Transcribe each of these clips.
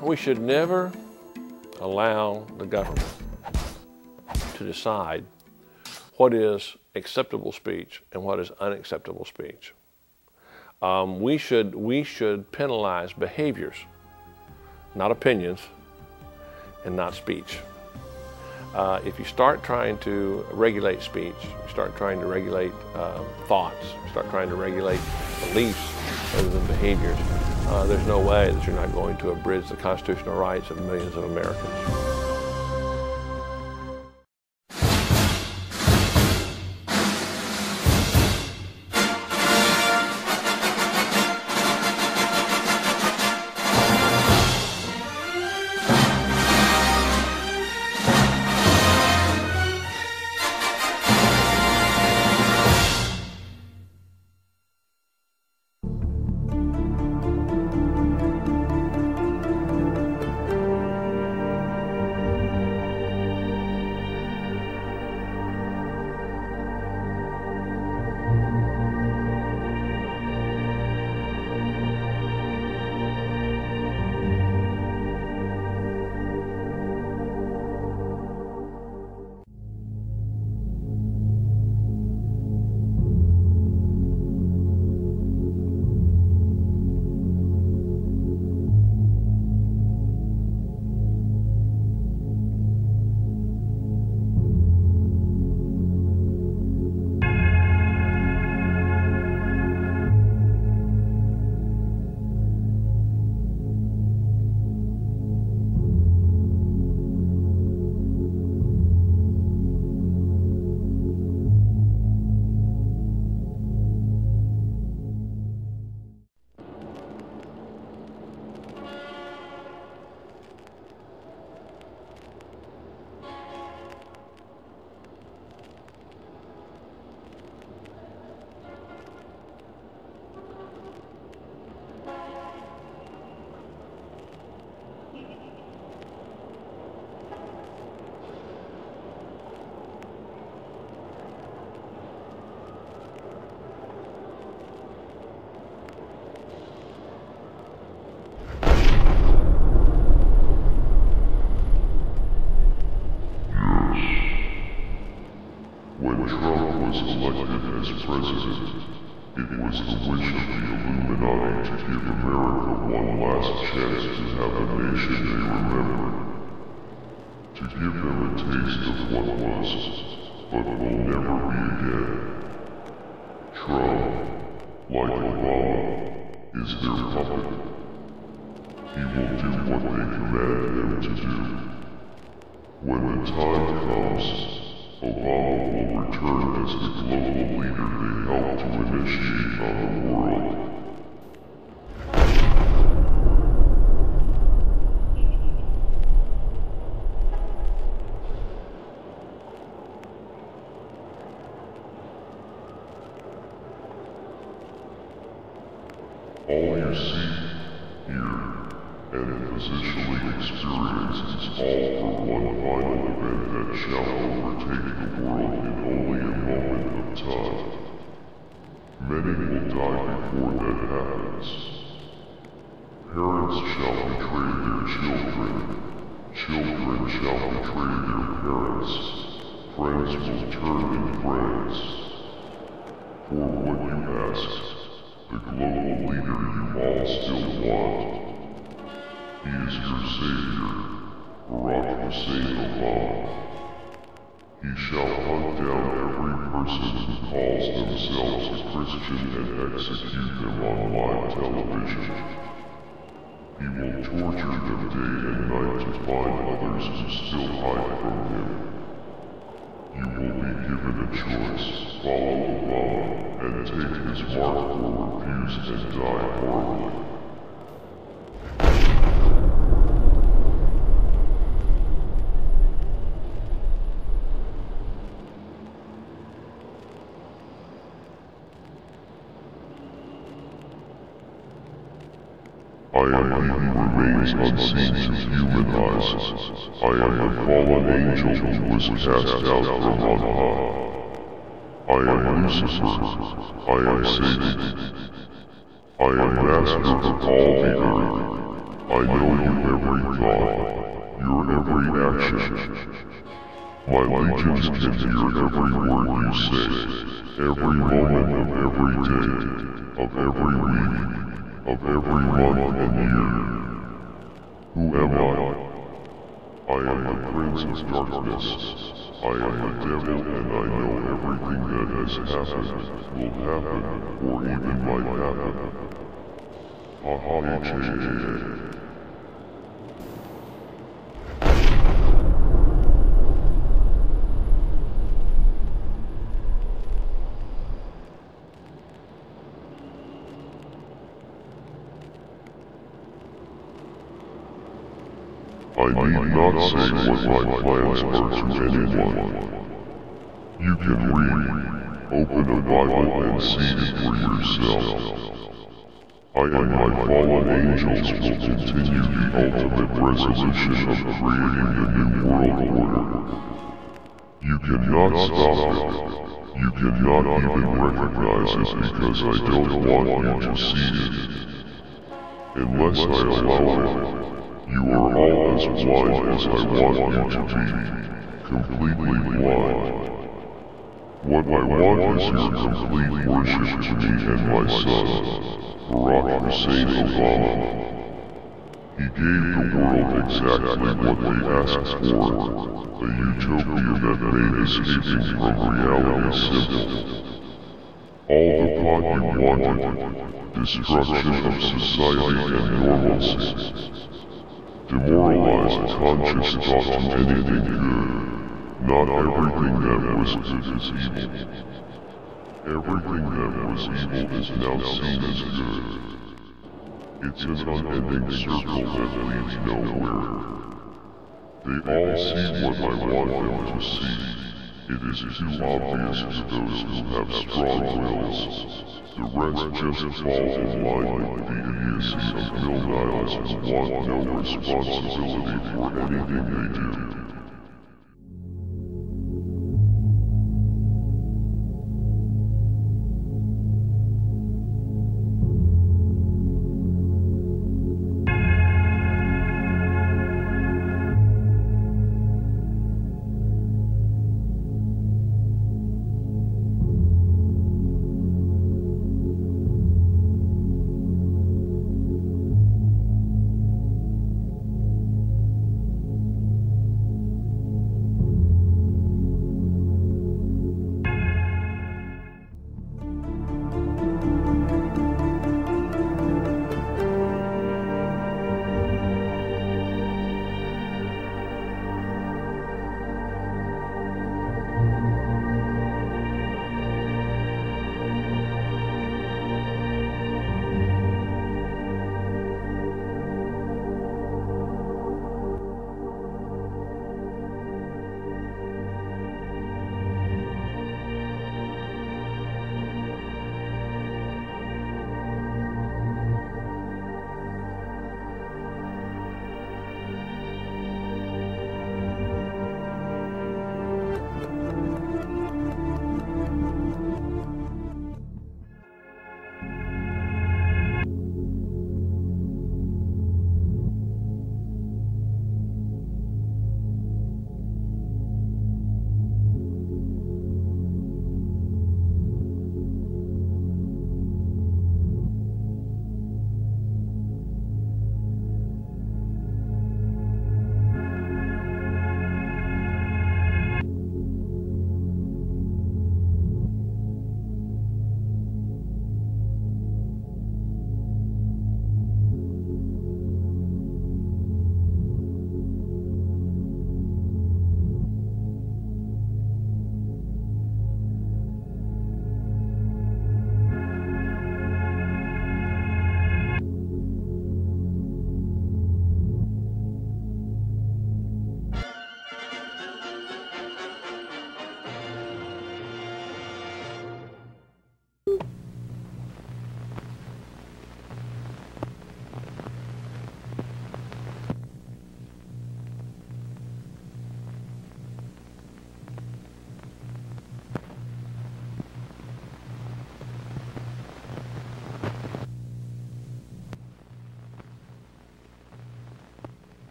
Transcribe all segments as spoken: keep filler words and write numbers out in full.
We should never allow the government to decide what is acceptable speech and what is unacceptable speech. Um, we should, we should penalize behaviors, not opinions, and not speech. Uh, if you start trying to regulate speech, you start trying to regulate uh, thoughts, you start trying to regulate beliefs rather than behaviors, uh, there's no way that you're not going to abridge the constitutional rights of millions of Americans. All you see, hear, and physically experience is all for one final event that shall overtake the world in only a moment of time. Many will die before that happens. Parents shall betray their children. Children shall betray their parents. Friends will turn in friends. For what you asked, the global leader you all still want. He is your savior, Barack Hussein Obama. He shall hunt down every person who calls themselves a Christian and execute them on live television. He will torture them day and night to find others who still hide from him. You will be given a choice, follow Obama, and take his mark or refuse and die horribly. I am he who remains unseen to human eyes. I am the fallen angel who was cast out from on high. I am Lucifer. I am Satan. I am master of all the earth. I know your every thought, your every action. My legions can hear every word you say, every moment of every day, of every week, of every month and year. Who am I? I am the Prince of Darkness. I am the devil, and I know everything that has happened, will happen, or even might happen. Ha ha H A A. I need not say what my plans are to anyone. You can read, open a Bible and see it for yourself. I and my fallen angels will continue the ultimate resolution of creating the new world order. You cannot stop it. You cannot even recognize it because I don't want you to see it. Unless I allow it. You are all as blind as I want you to be, completely blind. What I want is your complete worship to me and my son, Barack Hussein Obama. He gave the world exactly what they asked for, a utopia that made escaping from reality simple. All the pot you wanted, destruction of society and normalcy. Demoralize a conscious thought to anything good. Not everything that was good is evil. Everything that was evil is now seen as good. It's an unending circle that leads nowhere. They all see what I want them to see. It is too obvious to those who have strong wills. The rest just fall in line with the idiocy of Millennials who want no responsibility for anything they do.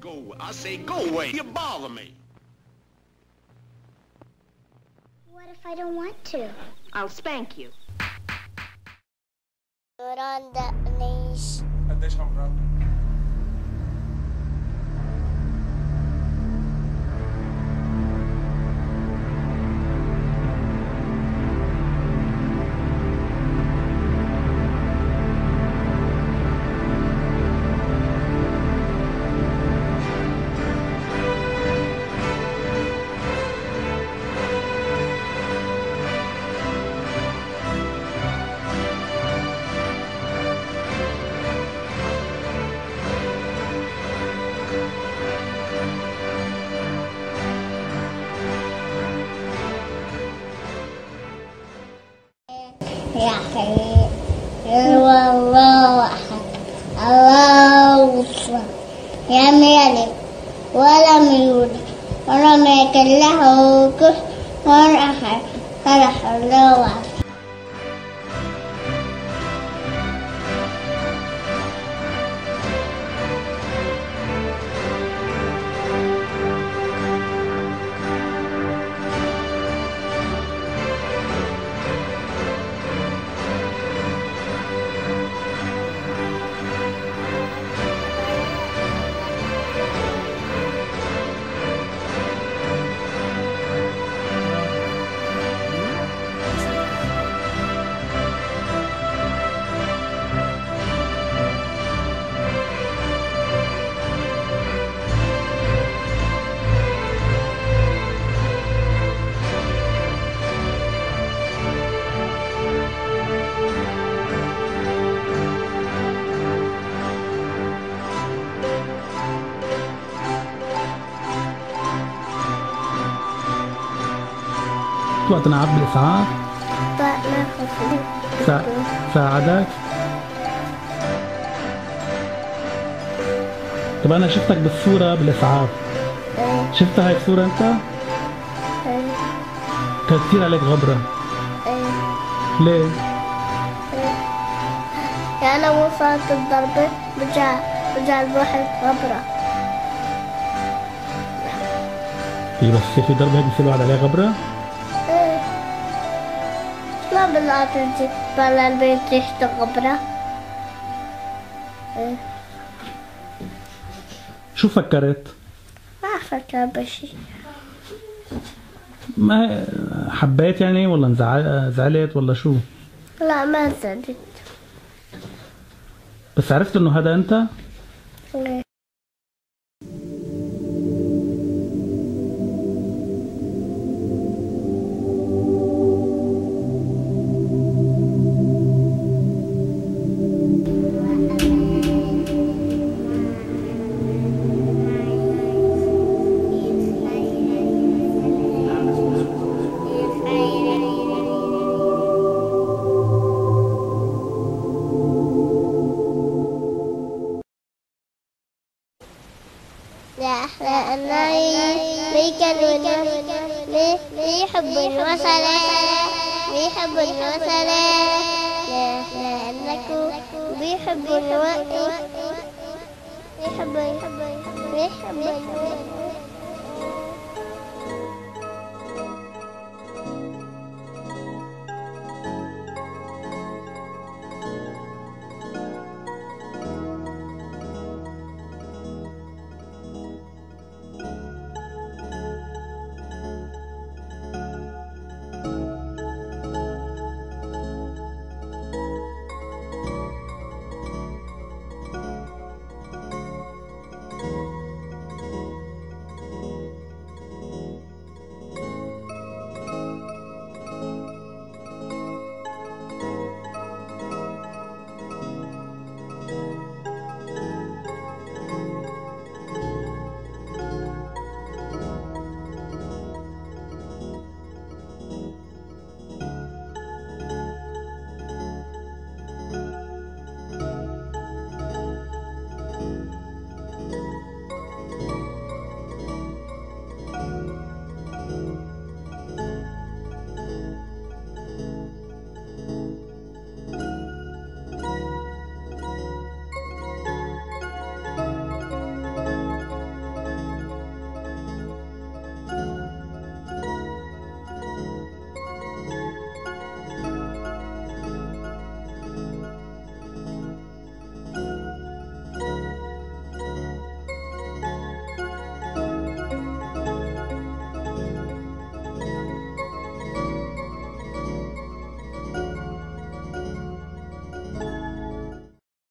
Go away. I say go away. You bother me. What if I don't want to? I'll spank you. You're on the knees. قديش عمرك؟ يا أخي الله أحد الله أكبر لم يلد ولم يولد ولم يكن له كفوا أحد صدق الله العظيم. وقت نعب بالإسعاف؟ طقنا خفيف. سا... ساعدك؟ طب أنا شفتك بالصورة بالإسعاف. ايه شفتها هاي الصورة أنت؟ ايه كان كثير عليك غبرة. ايه ليه؟ ايه يعني أنا وصلت الضربة رجع رجع الواحد غبرة. إيه بس يصير في ضربة هيك بصير الواحد عليه غبرة؟ ايه ما بالله تجي بلا البيت ريحة غبرة. ايه شو فكرت؟ ما فكر بشي. ما حبيت يعني ولا انزع- زعلت ولا شو؟ لا ما زدت. بس عرفت إنه هذا أنت؟ ايه لا لا لا بيكن بيحب الوصلة بيحب الوصلة لا لا أنكو بيحب الوقت بيحب بيحب